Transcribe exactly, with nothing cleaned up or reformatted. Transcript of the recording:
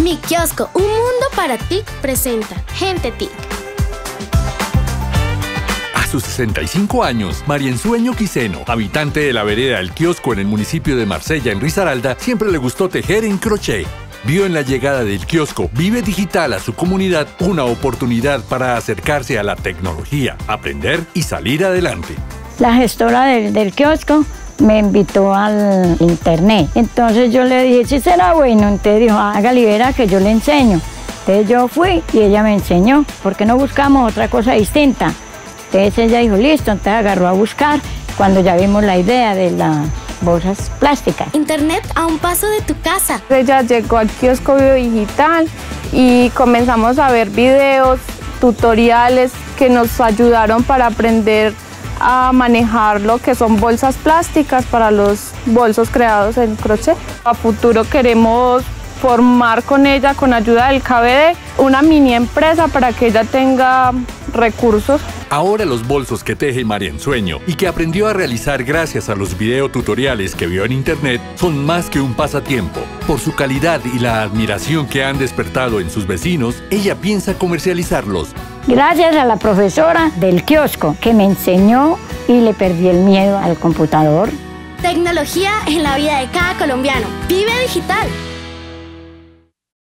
Mi kiosco, un mundo para T I C presenta Gente T I C. A sus sesenta y cinco años, Mariensueño Quiseno, habitante de la vereda El Kiosco en el municipio de Marsella, en Risaralda, siempre le gustó tejer en crochet. Vio en la llegada del kiosco Vive Digital a su comunidad una oportunidad para acercarse a la tecnología, aprender y salir adelante. La gestora del, del kiosco me invitó al internet. Entonces yo le dije, sí será bueno. Entonces dijo, hágale vera que yo le enseño. Entonces yo fui y ella me enseñó. ¿Por qué no buscamos otra cosa distinta? Entonces ella dijo, listo. Entonces agarró a buscar cuando ya vimos la idea de las bolsas plásticas. Internet a un paso de tu casa. Ella llegó al kiosco Vive Digital y comenzamos a ver videos, tutoriales que nos ayudaron para aprender a manejar lo que son bolsas plásticas para los bolsos creados en crochet. A futuro queremos formar con ella, con ayuda del K B D, una mini empresa para que ella tenga recursos. Ahora los bolsos que teje Mariensueño y que aprendió a realizar gracias a los videotutoriales que vio en internet son más que un pasatiempo. Por su calidad y la admiración que han despertado en sus vecinos, ella piensa comercializarlos. Gracias a la profesora del kiosco que me enseñó y le perdí el miedo al computador. Tecnología en la vida de cada colombiano. Vive Digital.